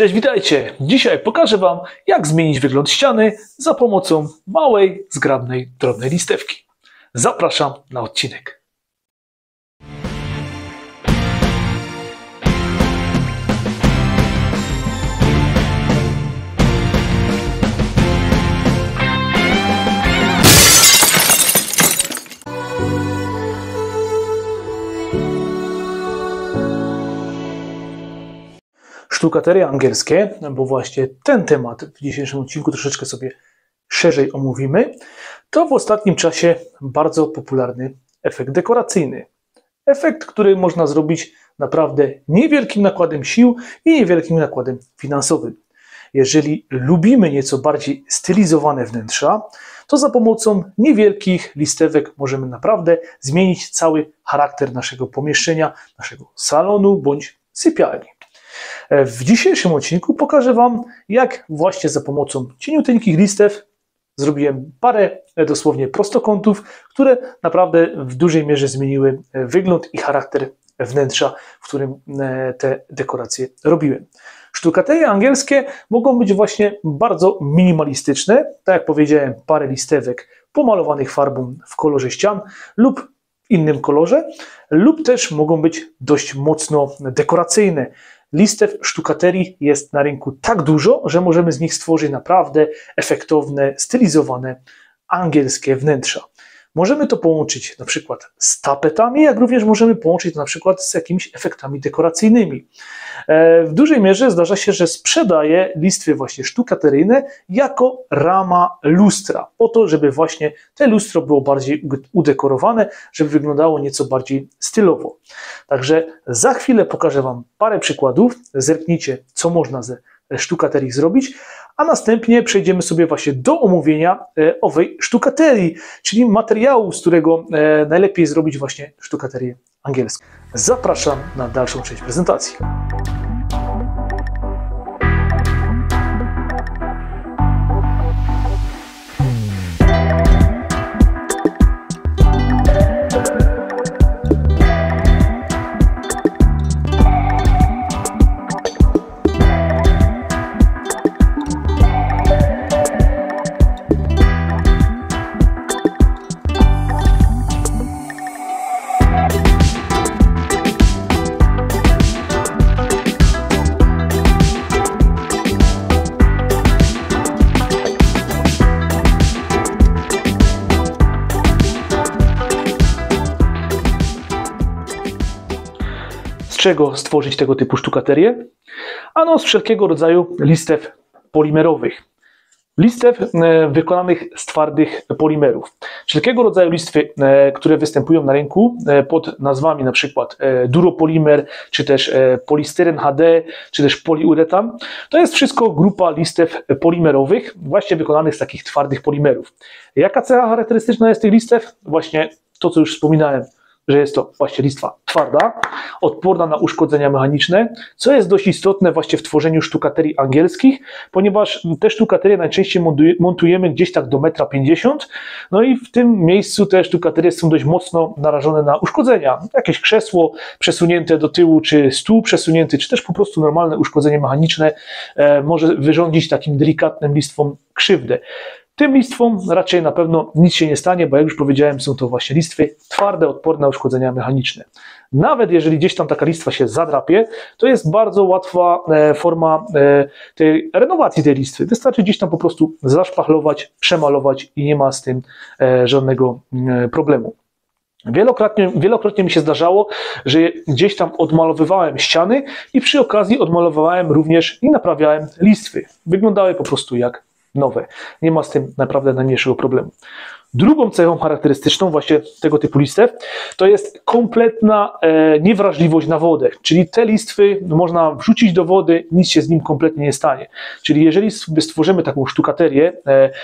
Cześć, witajcie! Dzisiaj pokażę Wam, jak zmienić wygląd ściany za pomocą małej, zgrabnej, drobnej listewki. Zapraszam na odcinek. Sztukaterie angielskie, bo właśnie ten temat w dzisiejszym odcinku troszeczkę sobie szerzej omówimy, to w ostatnim czasie bardzo popularny efekt dekoracyjny. Efekt, który można zrobić naprawdę niewielkim nakładem sił i niewielkim nakładem finansowym. Jeżeli lubimy nieco bardziej stylizowane wnętrza, to za pomocą niewielkich listewek możemy naprawdę zmienić cały charakter naszego pomieszczenia, naszego salonu bądź sypialni. W dzisiejszym odcinku pokażę Wam, jak właśnie za pomocą cieniuteńkich listew zrobiłem parę dosłownie prostokątów, które naprawdę w dużej mierze zmieniły wygląd i charakter wnętrza, w którym te dekoracje robiłem. Sztukaterie angielskie mogą być właśnie bardzo minimalistyczne, tak jak powiedziałem, parę listewek pomalowanych farbą w kolorze ścian lub w innym kolorze, lub też mogą być dość mocno dekoracyjne. Listew sztukaterii jest na rynku tak dużo, że możemy z nich stworzyć naprawdę efektowne, stylizowane angielskie wnętrza. Możemy to połączyć na przykład z tapetami, jak również możemy połączyć to na przykład z jakimiś efektami dekoracyjnymi. W dużej mierze zdarza się, że sprzedaję listwy właśnie sztukateryjne jako rama lustra, po to, żeby właśnie te lustro było bardziej udekorowane, żeby wyglądało nieco bardziej stylowo. Także za chwilę pokażę Wam parę przykładów, zerknijcie, co można ze sztukaterii zrobić, a następnie przejdziemy sobie właśnie do omówienia owej sztukaterii, czyli materiału, z którego najlepiej zrobić właśnie sztukaterię angielską. Zapraszam na dalszą część prezentacji. Z czego stworzyć tego typu sztukaterię? Ano z wszelkiego rodzaju listew polimerowych. Listew wykonanych z twardych polimerów. Wszelkiego rodzaju listwy, które występują na rynku pod nazwami na przykład duropolimer, czy też polistyren HD, czy też poliuretan, to jest wszystko grupa listew polimerowych, właśnie wykonanych z takich twardych polimerów. Jaka cecha charakterystyczna jest tych listew? Właśnie to, co już wspominałem, że jest to właśnie listwa twarda, odporna na uszkodzenia mechaniczne, co jest dość istotne właśnie w tworzeniu sztukaterii angielskich, ponieważ te sztukaterie najczęściej montujemy gdzieś tak do 1,50 m, no i w tym miejscu te sztukaterie są dość mocno narażone na uszkodzenia. Jakieś krzesło przesunięte do tyłu, czy stół przesunięty, czy też po prostu normalne uszkodzenie mechaniczne może wyrządzić takim delikatnym listwom krzywdę. Tym listwom raczej na pewno nic się nie stanie, bo jak już powiedziałem, są to właśnie listwy twarde, odporne na uszkodzenia mechaniczne. Nawet jeżeli gdzieś tam taka listwa się zadrapie, to jest bardzo łatwa forma tej renowacji tej listwy. Wystarczy gdzieś tam po prostu zaszpachlować, przemalować i nie ma z tym żadnego problemu. Wielokrotnie mi się zdarzało, że gdzieś tam odmalowywałem ściany i przy okazji odmalowywałem również i naprawiałem listwy. Wyglądały po prostu jak nowe. Nie ma z tym naprawdę najmniejszego problemu. Drugą cechą charakterystyczną właśnie tego typu listew to jest kompletna niewrażliwość na wodę, czyli te listwy można wrzucić do wody, nic się z nim kompletnie nie stanie. Czyli jeżeli sobie stworzymy taką sztukaterię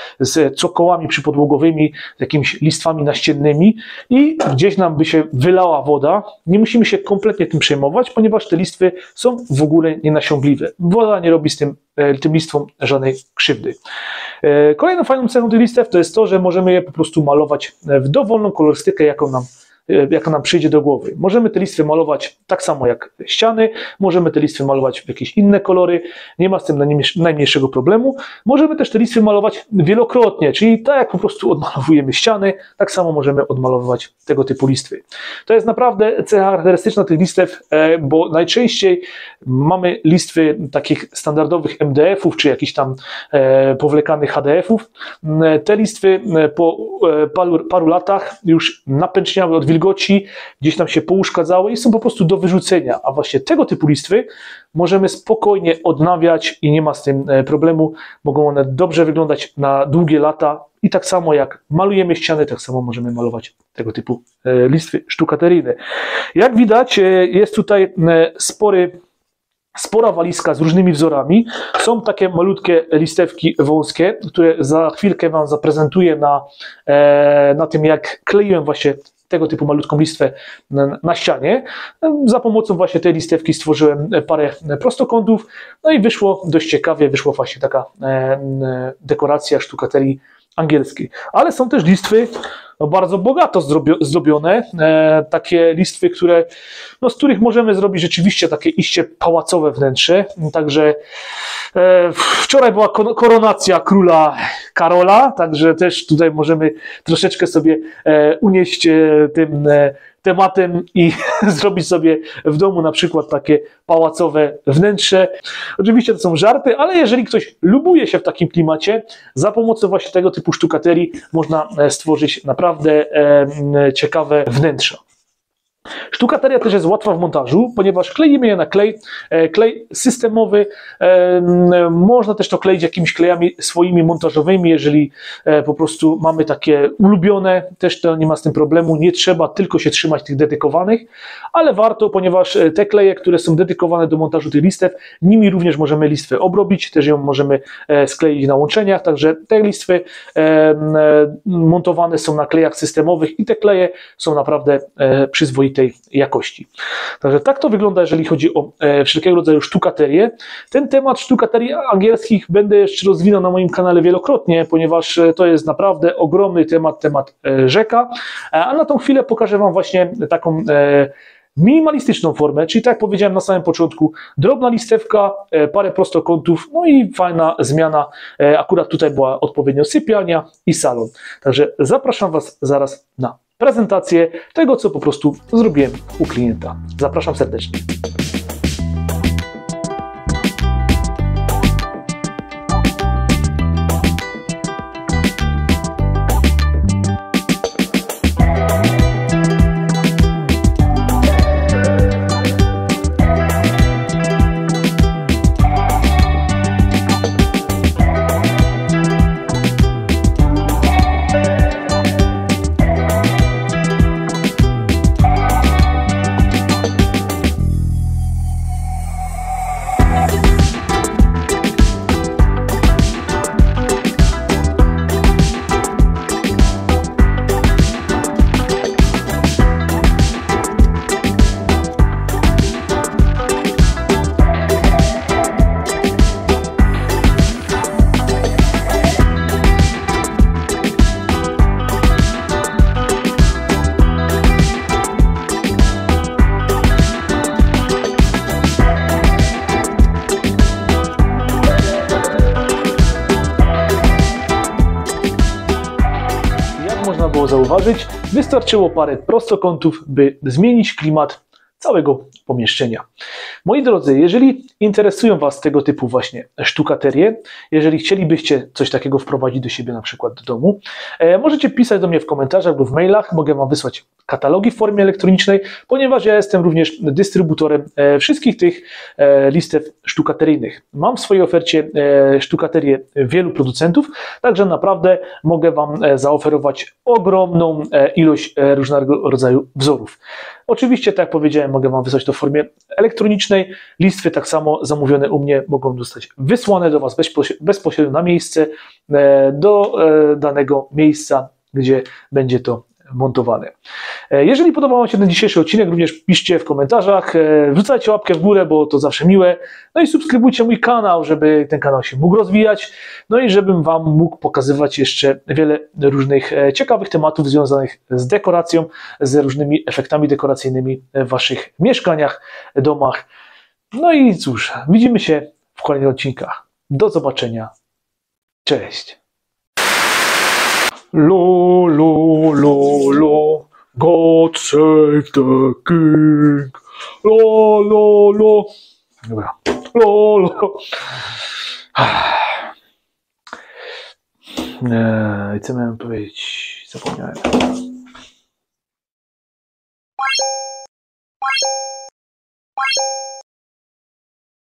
z cokołami przypodłogowymi, z jakimiś listwami naściennymi i gdzieś nam by się wylała woda, nie musimy się kompletnie tym przejmować, ponieważ te listwy są w ogóle nienasiągliwe. Woda nie robi z tym listwom żadnej krzywdy. Kolejną fajną cechą tych listew to jest to, że możemy je po prostu malować w dowolną kolorystykę, jaką nam jaka nam przyjdzie do głowy. Możemy te listwy malować tak samo jak ściany, możemy te listwy malować w jakieś inne kolory, nie ma z tym najmniejszego problemu. Możemy też te listwy malować wielokrotnie, czyli tak jak po prostu odmalowujemy ściany, tak samo możemy odmalowywać tego typu listwy. To jest naprawdę cecha charakterystyczna tych listew, bo najczęściej mamy listwy takich standardowych MDF-ów, czy jakichś tam powlekanych HDF-ów. Te listwy po paru latach już napęczniały od wilgoci, gdzieś tam się pouszkadzały i są po prostu do wyrzucenia, a właśnie tego typu listwy możemy spokojnie odnawiać i nie ma z tym problemu, mogą one dobrze wyglądać na długie lata i tak samo jak malujemy ściany, tak samo możemy malować tego typu listwy sztukateryjne. Jak widać, jest tutaj spora walizka z różnymi wzorami. Są takie malutkie listewki wąskie, które za chwilkę Wam zaprezentuję na tym, jak kleiłem właśnie tego typu malutką listwę na ścianie. Za pomocą właśnie tej listewki stworzyłem parę prostokątów, no i wyszło dość ciekawie, wyszła właśnie taka dekoracja sztukaterii angielskiej. Ale są też listwy bardzo bogato zdobione, takie listwy, z których możemy zrobić rzeczywiście takie iście pałacowe wnętrze. Także wczoraj była koronacja króla Karola, także też tutaj możemy troszeczkę sobie unieść tym tematem i zrobić sobie w domu na przykład takie pałacowe wnętrze. Oczywiście to są żarty, ale jeżeli ktoś lubuje się w takim klimacie, za pomocą właśnie tego typu sztukaterii można stworzyć naprawdę ciekawe wnętrza. Sztukateria też jest łatwa w montażu, ponieważ kleimy je na klej systemowy. Można też to kleić jakimiś klejami swoimi montażowymi, jeżeli po prostu mamy takie ulubione, też to nie ma z tym problemu, nie trzeba tylko się trzymać tych dedykowanych, ale warto, ponieważ te kleje, które są dedykowane do montażu tych listew, nimi również możemy listwę obrobić, też ją możemy skleić na łączeniach, także te listwy montowane są na klejach systemowych i te kleje są naprawdę przyzwoitej jakości. Także tak to wygląda, jeżeli chodzi o wszelkiego rodzaju sztukaterię. Ten temat sztukaterii angielskich będę jeszcze rozwinął na moim kanale wielokrotnie, ponieważ to jest naprawdę ogromny temat rzeka, a na tą chwilę pokażę Wam właśnie taką minimalistyczną formę, czyli tak jak powiedziałem na samym początku, drobna listewka, parę prostokątów, no i fajna zmiana. Akurat tutaj była odpowiednio sypialnia i salon. Także zapraszam Was zaraz na prezentację tego, co po prostu zrobiłem u klienta. Zapraszam serdecznie. Można było zauważyć, wystarczyło parę prostokątów, by zmienić klimat całego pomieszczenia. Moi drodzy, jeżeli interesują Was tego typu właśnie sztukaterie, jeżeli chcielibyście coś takiego wprowadzić do siebie, na przykład do domu, możecie pisać do mnie w komentarzach lub w mailach, mogę Wam wysłać katalogi w formie elektronicznej, ponieważ ja jestem również dystrybutorem wszystkich tych listew sztukateryjnych. Mam w swojej ofercie sztukaterię wielu producentów, także naprawdę mogę Wam zaoferować ogromną ilość różnego rodzaju wzorów. Oczywiście, tak jak powiedziałem, mogę Wam wysłać to w formie elektronicznej. Listwy tak samo zamówione u mnie mogą zostać wysłane do Was bezpośrednio na miejsce, do danego miejsca, gdzie będzie to montowane. Jeżeli podobał Wam się ten dzisiejszy odcinek, również piszcie w komentarzach, wrzucajcie łapkę w górę, bo to zawsze miłe, no i subskrybujcie mój kanał, żeby ten kanał się mógł rozwijać, no i żebym Wam mógł pokazywać jeszcze wiele różnych ciekawych tematów związanych z dekoracją, z różnymi efektami dekoracyjnymi w Waszych mieszkaniach, domach. No i cóż, widzimy się w kolejnych odcinkach. Do zobaczenia. Cześć. Lo, lo, lo, lo. God save the king. Lo, lo, lo. Dobra. Lo, lo. I co miałem powiedzieć? Zapomniałem.